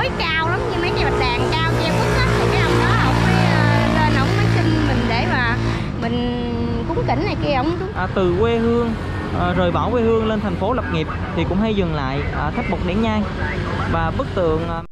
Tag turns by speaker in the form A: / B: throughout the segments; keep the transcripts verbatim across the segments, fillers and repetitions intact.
A: cối cao lắm, như mấy cây bạch đàn cao treo quất á, thì cái ông đó ổng mới uh, lên ổng mới xin mình để mà mình cúng kính này kia ổng.
B: À, từ quê hương à, rời bỏ quê hương lên thành phố lập nghiệp thì cũng hay dừng lại à, thắp một nén nhang và bức tượng à...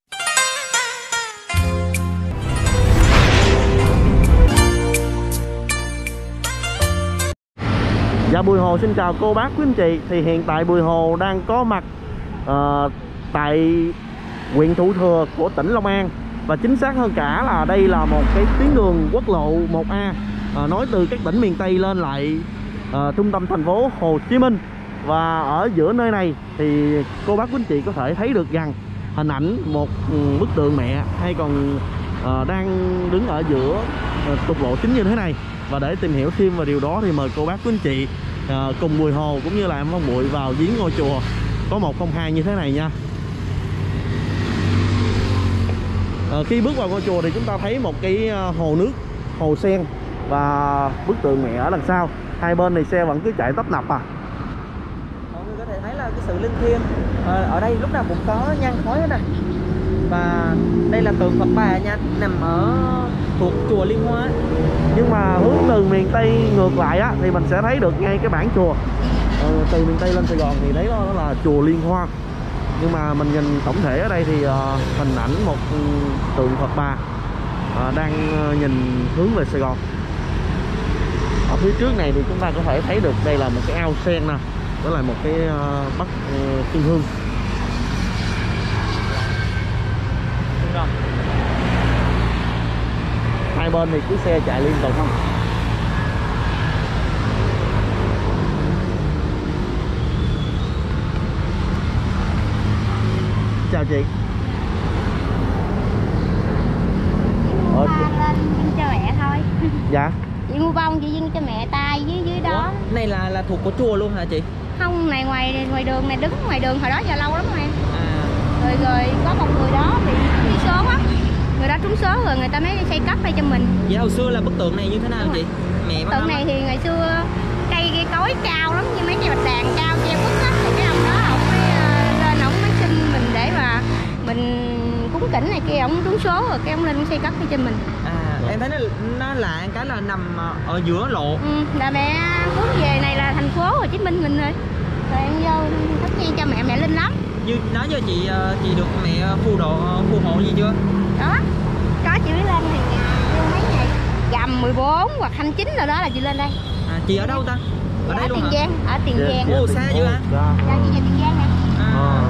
C: Dạ, Bùi Hồ xin chào cô bác quý anh chị. Thì hiện tại Bùi Hồ đang có mặt uh, tại huyện Thủ Thừa của tỉnh Long An. Và chính xác hơn cả là đây là một cái tuyến đường quốc lộ một A uh, nối từ các tỉnh miền Tây lên lại uh, trung tâm thành phố Hồ Chí Minh. Và ở giữa nơi này thì cô bác quý anh chị có thể thấy được rằng hình ảnh một um, bức tượng mẹ hay còn uh, đang đứng ở giữa uh, trục lộ chính như thế này. Và để tìm hiểu thêm về điều đó thì mời cô bác quý anh chị uh, cùng Bùi Hồ cũng như là em Phong Bụi vào viếng ngôi chùa có một không hai như thế này nha. Uh, khi bước vào ngôi chùa thì chúng ta thấy một cái uh, hồ nước, hồ sen và bức tượng mẹ ở đằng sau. Hai bên này xe vẫn cứ chạy tấp nập à.
B: Mọi người có thể thấy là cái sự linh thiêng à, ở đây lúc nào cũng có nhang khói hết nè. Và đây là tượng Phật Bà nha, nằm ở thuộc chùa Liên Hoa.
C: Nhưng mà hướng từ miền Tây ngược lại á thì mình sẽ thấy được ngay cái bảng chùa. ờ, Từ miền Tây lên Sài Gòn thì đấy đó, đó là chùa Liên Hoa. Nhưng mà mình nhìn tổng thể ở đây thì uh, hình ảnh một tượng Phật Bà uh, đang uh, nhìn hướng về Sài Gòn. Ở phía trước này thì chúng ta có thể thấy được đây là một cái ao sen nè, đó là một cái uh, bắc uh, Thiên Hương. Hai bên thì cứ xe chạy liên tục không. Chào chị.
A: Mua lên dâng cho mẹ thôi.
C: Dạ.
A: Chị mua bông chị dâng cho mẹ tay dưới dưới đó.
B: Ủa, này là là thuộc của chùa luôn hả chị?
A: Không, này ngoài ngoài đường này, đứng ngoài đường hồi đó giờ lâu lắm rồi em.
B: À.
A: Rồi rồi có một người đó bị trúng số á. Người đó trúng số rồi người ta mới xây cất đây cho mình.
B: Vậy hồi xưa là bức tượng này như thế nào chị? Mẹ
A: bức tượng này thì ngày xưa cây cây cối cao lắm, như mấy cây bạch đàn cao treo quất á, thì cái ông đó ổng mới uh, lên ổng mới xin mình để mà mình cúng kính này kia, ổng trúng số rồi cái ổng lên xây cất cho mình.
B: À, em thấy nó nó lạ cái là nằm ở giữa lộ.
A: Ừ, là mẹ hướng về này là thành phố Hồ Chí Minh mình rồi. Rồi em vô thắp nhang cho mẹ, mẹ linh lắm.
B: Như nói cho chị chị được mẹ phù độ phù hộ gì chưa?
A: Đó, có chị mới lên thì mấy ngày gầm mười bốn hoặc hai mươi chín rồi đó là chị lên đây.
B: À, chị ở đâu ta? Ở
A: dạ,
B: đây luôn
A: Tiền
B: hả?
A: Giang, ở Tiền Giang.
B: Ồ, xa dữ hả?
C: Dạ,
A: dạ chị nhà Tiền Giang nè.
B: À.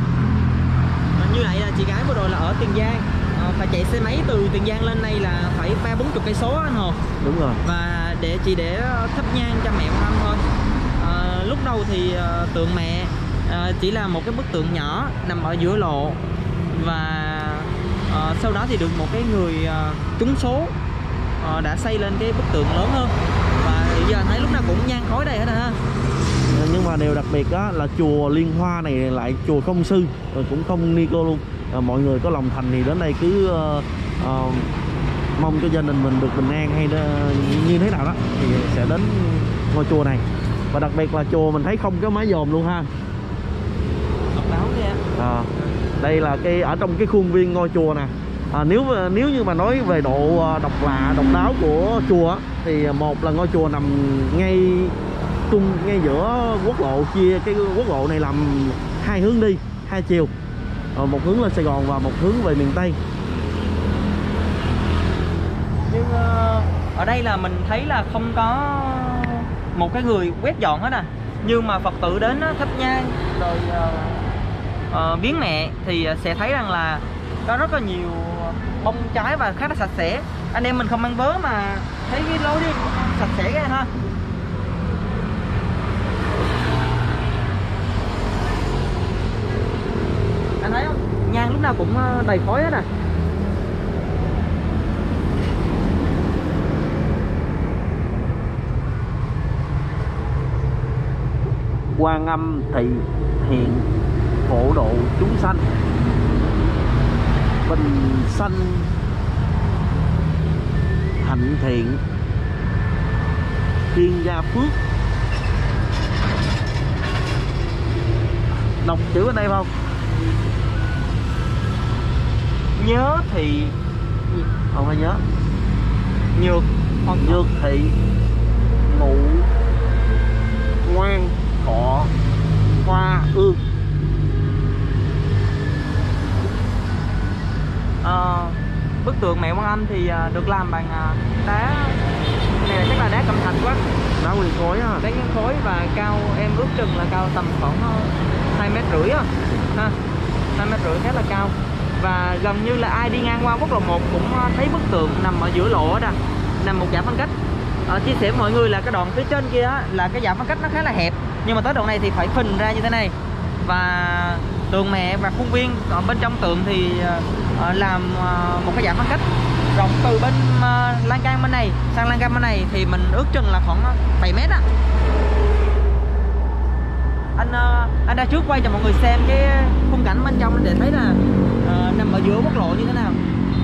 B: À, như vậy là chị gái vừa rồi là ở Tiền Giang. À, phải chạy xe máy từ Tiền Giang lên đây là phải ba bốn chục cây số anh Hồ.
C: đúng rồi.
B: Và để chị để thắp nhang cho mẹ con anh thôi. À, lúc đầu thì uh, tượng mẹ uh, chỉ là một cái bức tượng nhỏ nằm ở giữa lộ. Và uh, sau đó thì được một cái người uh, trúng số uh, đã xây lên cái bức tượng lớn hơn. Và bây giờ thấy lúc nào cũng nhang khói đây hết ha.
C: Nhưng mà điều đặc biệt đó là chùa Liên Hoa này lại chùa không sư, rồi cũng không ni cô luôn. À, mọi người có lòng thành thì đến đây cứ uh, uh, mong cho gia đình mình được bình an hay uh, như thế nào đó thì sẽ đến ngôi chùa này. Và đặc biệt là chùa mình thấy không có mái dòm luôn ha.
B: Độc đáo kìa.
C: À, đây là cái ở trong cái khuôn viên ngôi chùa nè. À, nếu nếu như mà nói về độ độc lạ, độc đáo của chùa thì một là ngôi chùa nằm ngay chung ngay giữa quốc lộ, chia cái quốc lộ này làm hai hướng đi, hai chiều, một hướng lên Sài Gòn và một hướng về miền Tây.
B: Nhưng uh, ở đây là mình thấy là không có một cái người quét dọn hết à. Nhưng mà Phật tử đến uh, thắp nhang rồi uh, uh, viếng mẹ thì sẽ thấy rằng là có rất là nhiều bông trái và khá là sạch sẽ. Anh em mình không mang vớ mà thấy cái lối đi sạch sẽ cái ha. Anh thấy không? Nhang lúc nào cũng đầy khói hết à.
C: Quan Âm thị hiện phổ độ chúng sanh, bình sanh hạnh thiện, thiên gia phước. Đọc chữ bên đây không?
B: nhớ thị,
C: không phải nhớ,
B: nhược
C: nhược thị, ngụ, ngoan, thọ, hoa, ương.
B: Ờ, bức tượng mẹ Quan Âm thì à, được làm bằng à, đá, này là chắc là đá cẩm thạch quá,
C: Đá nguyên khối á.
B: đá nguyên khối, và cao em ước chừng là cao tầm khoảng hai mét rưỡi á, ha, hai mét rưỡi khá là cao. Và gần như là ai đi ngang qua quốc lộ một cũng thấy bức tượng nằm ở giữa lộ đó, nằm một dải phân cách. Ờ, chia sẻ với mọi người là cái đoạn phía trên kia á, là cái dải phân cách nó khá là hẹp, nhưng mà tới đoạn này thì phải phình ra như thế này. Và tượng mẹ và khuôn viên ở bên trong tượng thì uh, làm uh, một cái dải phân cách rộng từ bên uh, lan can bên này sang lan can bên này thì mình ước chừng là khoảng bảy mét á. Anh uh, anh ra trước quay cho mọi người xem cái khung cảnh bên trong để thấy là uh, nằm ở giữa quốc lộ như thế nào.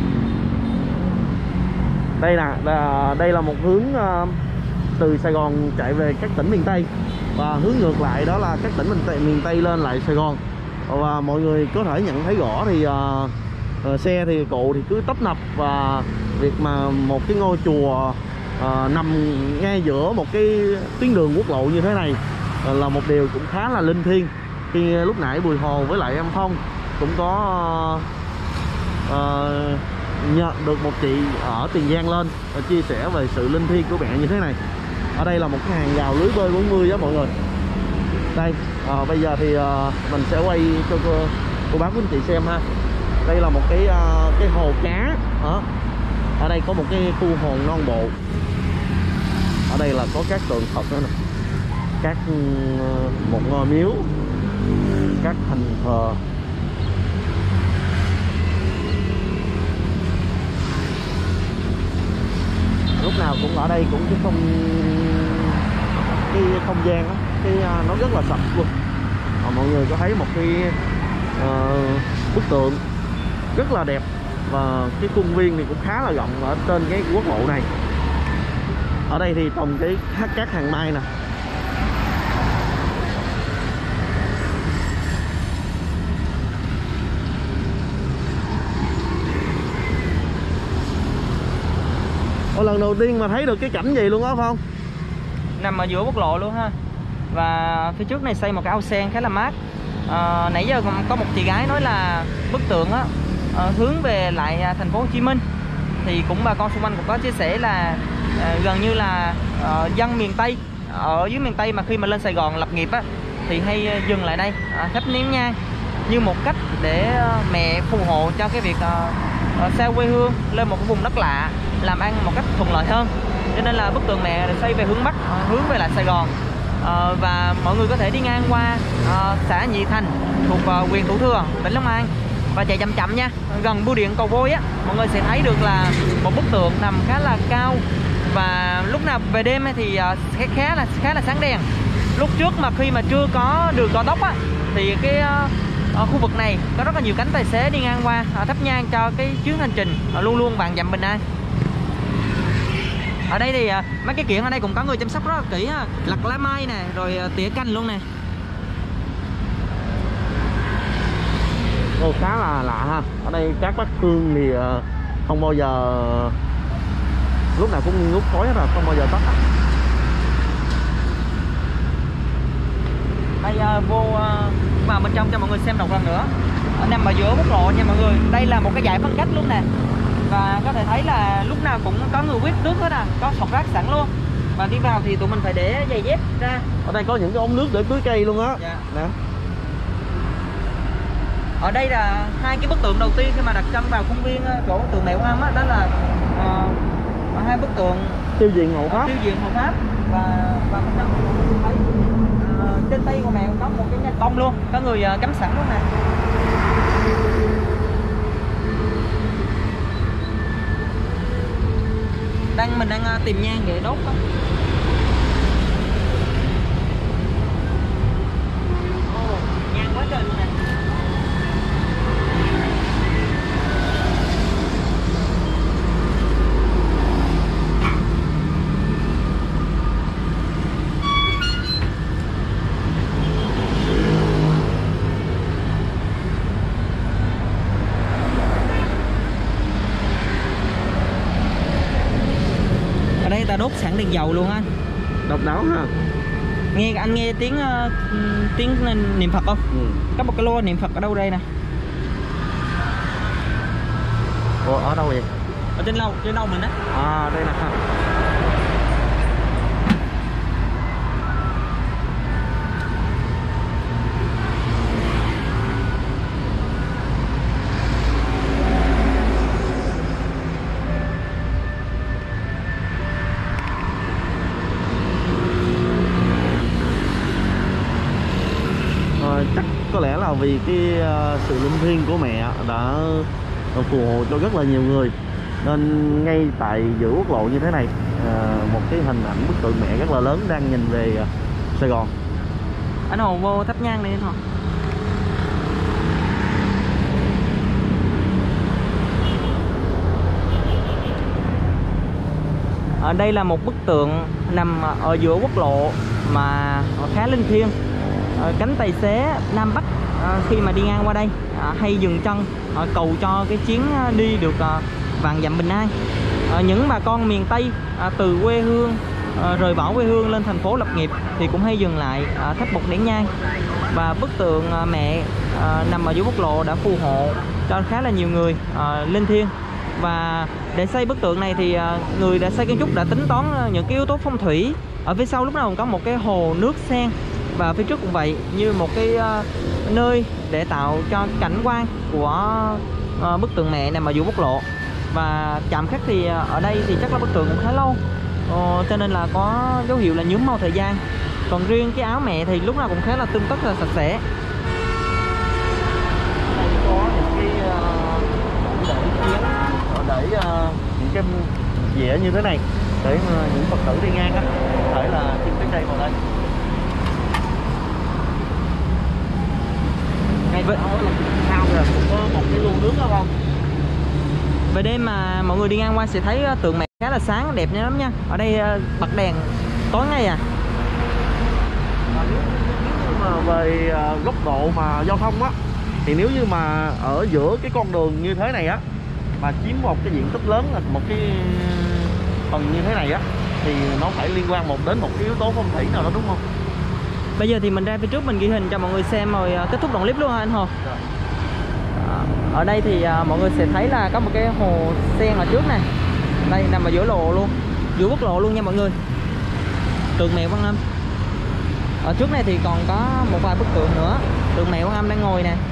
C: Đây là, là đây là một hướng uh, từ Sài Gòn chạy về các tỉnh miền Tây, và hướng ngược lại đó là các tỉnh miền Tây, miền Tây lên lại Sài Gòn. Và mọi người có thể nhận thấy rõ thì uh, uh, xe thì cụ thì cứ tấp nập, và việc mà một cái ngôi chùa uh, nằm ngay giữa một cái tuyến đường quốc lộ như thế này uh, là một điều cũng khá là linh thiêng. Khi lúc nãy Bùi Hồ với lại em Phong cũng có uh, uh, nhận được một chị ở Tiền Giang lên và chia sẻ về sự linh thiêng của mẹ như thế này. Ở đây là một cái hàng rào lưới bơi bốn mươi đó mọi người. Đây, à, bây giờ thì à, mình sẽ quay cho cô, cô bác quý anh chị xem ha. Đây là một cái à, cái hồ cá. Đó. Ở đây có một cái khu hồ non bộ. Ở đây là có các tượng Phật nữa nè, các một ngôi miếu, các thành thờ. Lúc nào cũng ở đây cũng cái không cái không gian đó, cái nó rất là sạch luôn. À, mọi người có thấy một cái uh, bức tượng rất là đẹp, và cái khuôn viên thì cũng khá là rộng ở trên cái quốc lộ này. Ở đây thì trồng cái các hàng mai nè. Ủa, lần đầu tiên mà thấy được cái cảnh gì luôn đó Phong?
B: Nằm ở giữa quốc lộ luôn ha. Và phía trước này xây một cái ao sen khá là mát. à, Nãy giờ có một chị gái nói là bức tượng á, à, hướng về lại thành phố Hồ Chí Minh. Thì cũng bà con xung quanh cũng có chia sẻ là à, gần như là à, dân miền Tây, ở dưới miền Tây mà khi mà lên Sài Gòn lập nghiệp á thì hay dừng lại đây à, thắp nén nhang như một cách để à, mẹ phù hộ cho cái việc à, à, xa quê hương lên một cái vùng đất lạ, làm ăn một cách thuận lợi hơn. Cho nên là bức tượng mẹ được xây về hướng Bắc, à, hướng về lại Sài Gòn. à, Và mọi người có thể đi ngang qua à, xã Nhị Thành thuộc à, huyện Thủ Thừa, tỉnh Long An, và chạy chậm chậm nha, gần bưu điện Cầu Vôi á, mọi người sẽ thấy được là một bức tượng nằm khá là cao. Và lúc nào về đêm thì à, khá là khá là sáng đèn. Lúc trước mà khi mà chưa có đường cao tốc á thì cái à, ở khu vực này có rất là nhiều cánh tài xế đi ngang qua à, thắp nhang cho cái chuyến hành trình à, luôn luôn vạn dặm bình an. Ở đây thì à, mấy cái kiện ở đây cũng có người chăm sóc rất là kỹ ha, lặt lá mai nè, rồi à, tỉa canh luôn nè.
C: Ồ, khá là lạ ha. Ở đây các bác hương thì uh, không bao giờ lúc nào cũng ngút khói hết rồi, không bao giờ tắt.
B: Đây uh, vô uh, vào bên trong cho mọi người xem một lần nữa. Ở nằm ở giữa quốc lộ nha mọi người. Đây là một cái dải phân cách luôn nè. Và có thể thấy là lúc nào cũng có người quét nước hết à, có sọt rác sẵn luôn. Và đi vào thì tụi mình phải để giày dép ra.
C: Ở đây có những cái ống nước để tưới cây luôn á.
B: Dạ.
C: Nè.
B: Ở đây là hai cái bức tượng đầu tiên khi mà đặt chân vào công viên chỗ tượng mẹ Quan Âm á, đó là uh, hai bức tượng
C: Tiêu diện hộ pháp.
B: tiêu diện hộ pháp. Và và bên trong thấy uh, trên tay của mẹ có một cái nhà bông luôn, có người uh, cắm sẵn luôn nè. Đang mình đang uh, tìm nhang để đốt đó. Oh, nhang quá trời luôn nè. ta đốt sẵn đèn dầu luôn anh.
C: Độc đáo ha.
B: Nghe anh nghe tiếng uh, tiếng niệm Phật không?
C: Ừ.
B: Có một cái lô niệm Phật ở đâu đây nè.
C: Ủa, ở đâu vậy?
B: Ở trên lâu, trên đâu mình á.
C: À, đây nè. Ờ, chắc có lẽ là vì cái uh, sự linh thiêng của mẹ đã phù hộ cho rất là nhiều người, nên ngay tại giữa quốc lộ như thế này, uh, một cái hình ảnh bức tượng mẹ rất là lớn đang nhìn về uh, Sài Gòn.
B: Anh Hồ vô thắp nhang đi anh Hồ. Ở đây là một bức tượng nằm ở giữa quốc lộ mà khá linh thiêng. Cánh tài xế Nam Bắc khi mà đi ngang qua đây hay dừng chân cầu cho cái chuyến đi được vạn dặm bình an. Những bà con miền Tây từ quê hương rời bỏ quê hương lên thành phố lập nghiệp thì cũng hay dừng lại thắp một nén nhang. Và bức tượng mẹ nằm ở giữa quốc lộ đã phù hộ cho khá là nhiều người linh thiêng. Và để xây bức tượng này thì người đã xây kiến trúc đã tính toán những cái yếu tố phong thủy. Ở phía sau lúc nào cũng có một cái hồ nước sen, và phía trước cũng vậy, như một cái uh, nơi để tạo cho cảnh quan của uh, bức tượng mẹ nằm ở giữa quốc lộ. Và chạm khắc thì uh, ở đây thì chắc là bức tượng cũng khá lâu, uh, cho nên là có dấu hiệu là nhuốm màu thời gian. Còn riêng cái áo mẹ thì lúc nào cũng khá là tươm tất, là sạch sẽ.
C: Đây có những cái uh, để chén, để uh, những cái dĩa như thế này để uh, những Phật tử đi ngang á có thể là chim cái cây vào đây. Ngay vậy sao rồi cũng có một cái lu nước đó không?
B: Về đêm mà mọi người đi ngang qua sẽ thấy tượng mẹ khá là sáng đẹp lắm nha. Ở đây bật đèn tối ngày à.
C: Nếu như mà về góc độ mà giao thông á, thì nếu như mà ở giữa cái con đường như thế này á mà chiếm một cái diện tích lớn, là một cái phần như thế này á, thì nó phải liên quan một đến một cái yếu tố phong thủy nào đó, đúng không?
B: Bây giờ thì mình ra phía trước mình ghi hình cho mọi người xem rồi kết thúc đoạn clip luôn hả anh Hồ?
C: Rồi.
B: Ở đây thì mọi người sẽ thấy là có một cái hồ sen ở trước này. Đây nằm ở giữa lộ luôn, giữa quốc lộ luôn nha mọi người. Tượng mẹ Quan Âm. Ở trước này thì còn có một vài bức tượng nữa. Tượng mẹ Quan Âm đang ngồi nè.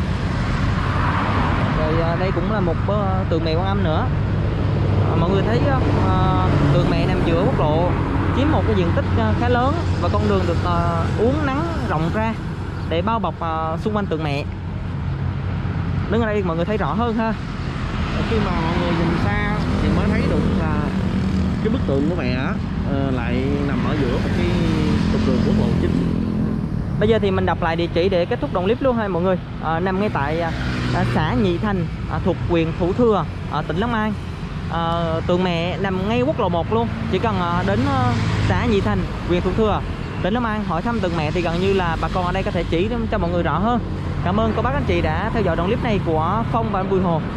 B: Rồi đây cũng là một tượng mẹ Quan Âm nữa. Mọi người thấy uh, tượng mẹ nằm giữa quốc lộ, chiếm một cái diện tích khá lớn, và con đường được uh, uốn nắng rộng ra để bao bọc uh, xung quanh tượng mẹ. Đứng ở đây mọi người thấy rõ hơn ha.
C: Khi mà mọi người nhìn xa thì mới thấy được là cái bức tượng của mẹ uh, lại nằm ở giữa một cái trục đường quốc lộ chính.
B: Bây giờ thì mình đọc lại địa chỉ để kết thúc đoạn clip luôn ha mọi người. uh, Nằm ngay tại uh, xã Nhị Thành, uh, thuộc huyện Thủ Thừa, ở tỉnh Long An. Uh, tượng mẹ nằm ngay quốc lộ một luôn. Chỉ cần uh, đến uh, xã Nhị Thành, huyện Thủ Thừa, tỉnh Long An hỏi thăm tượng mẹ thì gần như là bà con ở đây có thể chỉ cho mọi người rõ hơn. Cảm ơn cô bác anh chị đã theo dõi đoạn clip này của Phong và anh Bùi Hồ.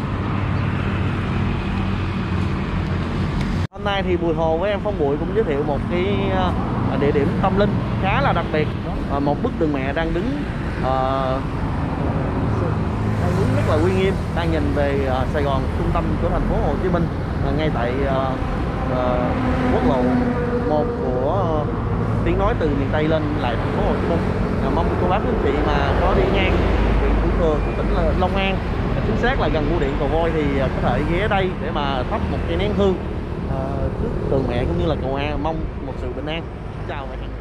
C: Hôm nay thì Bùi Hồ với em Phong Bụi cũng giới thiệu một cái uh, địa điểm tâm linh khá là đặc biệt. Uh, một bức tượng mẹ đang đứng uh, đang đứng rất là uy nghiêm, đang nhìn về uh, Sài Gòn, trung tâm của thành phố Hồ Chí Minh, uh, ngay tại uh, uh, quốc lộ một của uh, tiếng nói từ miền Tây lên lại thành phố Hồ Chí Minh. Uh, mong cô bác anh chị mà có đi ngang huyện Thủ Thừa của tỉnh là Long An, chính xác là gần bưu điện Cầu Voi, thì uh, có thể ghé đây để mà thắp một cây nén hương uh, trước tượng mẹ cũng như là cầu an, mong một sự bình an. Chào và hẹn